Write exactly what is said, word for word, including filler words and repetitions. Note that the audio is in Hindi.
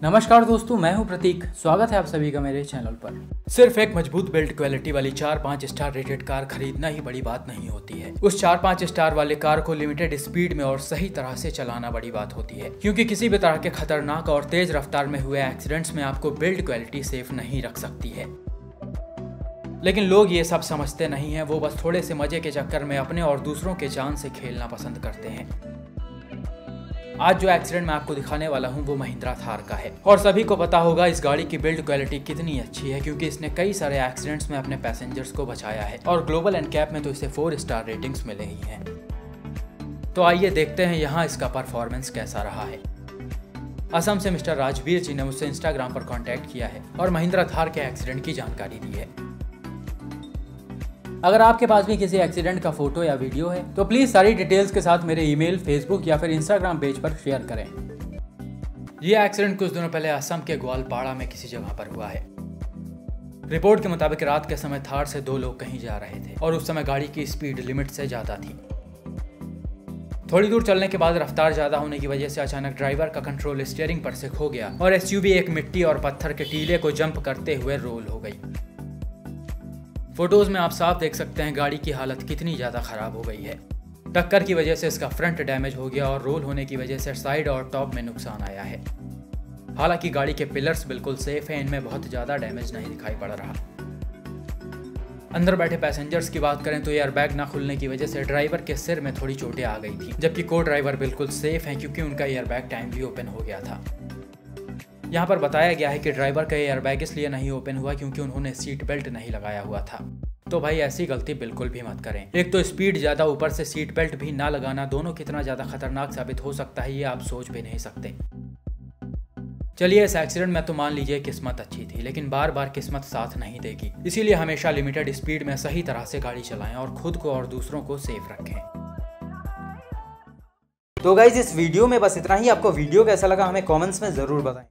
नमस्कार दोस्तों, मैं हूं प्रतीक। स्वागत है आप सभी का मेरे चैनल पर। सिर्फ एक मजबूत बिल्ड क्वालिटी वाली चार पाँच स्टार रेटेड कार खरीदना ही बड़ी बात नहीं होती है। उस चार पाँच स्टार वाले कार को लिमिटेड स्पीड में और सही तरह से चलाना बड़ी बात होती है, क्योंकि किसी भी तरह के खतरनाक और तेज रफ्तार में हुए एक्सीडेंट्स में आपको बिल्ड क्वालिटी सेफ नहीं रख सकती है। लेकिन लोग ये सब समझते नहीं हैं। वो बस थोड़े से मजे के चक्कर में अपने और दूसरों के जान से खेलना पसंद करते हैं। आज जो एक्सीडेंट मैं आपको दिखाने वाला हूं वो महिंद्रा थार का है, और सभी को पता होगा इस गाड़ी की बिल्ड क्वालिटी कितनी अच्छी है, क्योंकि इसने कई सारे एक्सीडेंट्स में अपने पैसेंजर्स को बचाया है और ग्लोबल एनकैप में तो इसे फोर स्टार रेटिंग्स मिले ही हैं। तो आइए देखते हैं यहाँ इसका परफॉर्मेंस कैसा रहा है। असम से मिस्टर राजवीर जी ने मुझसे इंस्टाग्राम पर कॉन्टैक्ट किया है और महिंद्रा थार के एक्सीडेंट की जानकारी दी है। अगर आपके पास भी किसी एक्सीडेंट का फोटो या वीडियो है तो प्लीज सारी डिटेल्स के साथ मेरे ईमेल, फेसबुक या फिर इंस्टाग्राम पेज पर शेयर करें। यह एक्सीडेंट कुछ दिनों पहले असम के ग्वालपाड़ा में किसी जगह पर हुआ है। रिपोर्ट के मुताबिक रात के समय थार से दो लोग कहीं जा रहे थे और उस समय गाड़ी की स्पीड लिमिट से ज्यादा थी। थोड़ी दूर चलने के बाद रफ्तार ज्यादा होने की वजह से अचानक ड्राइवर का कंट्रोल स्टीयरिंग पर से खो गया और एसयूवी एक मिट्टी और पत्थर के टीले को जंप करते हुए रोल हो गई। फोटोज में आप साफ देख सकते हैं गाड़ी की हालत कितनी ज्यादा खराब हो गई है। टक्कर की वजह से इसका फ्रंट डैमेज हो गया और रोल होने की वजह से साइड और टॉप में नुकसान आया है। हालांकि गाड़ी के पिलर्स बिल्कुल सेफ हैं, इनमें बहुत ज्यादा डैमेज नहीं दिखाई पड़ रहा। अंदर बैठे पैसेंजर्स की बात करें तो एयरबैग ना खुलने की वजह से ड्राइवर के सिर में थोड़ी चोटें आ गई थी, जबकि को ड्राइवर बिल्कुल सेफ हैं क्योंकि उनका एयरबैग टाइमली ओपन हो गया था। यहाँ पर बताया गया है कि ड्राइवर का एयरबैग इसलिए नहीं ओपन हुआ क्योंकि उन्होंने सीट बेल्ट नहीं लगाया हुआ था। तो भाई ऐसी गलती बिल्कुल भी मत करें। एक तो स्पीड ज्यादा, ऊपर से सीट बेल्ट भी ना लगाना, दोनों कितना ज्यादा खतरनाक साबित हो सकता है ये आप सोच भी नहीं सकते। चलिए, इस एक्सीडेंट में तो मान लीजिए किस्मत अच्छी थी, लेकिन बार बार किस्मत साथ नहीं देगी। इसीलिए हमेशा लिमिटेड स्पीड में सही तरह से गाड़ी चलाएं और खुद को और दूसरों को सेफ रखें। तो गाइज इस वीडियो में बस इतना ही। आपको वीडियो कैसा लगा हमें कमेंट्स में जरूर बताएं।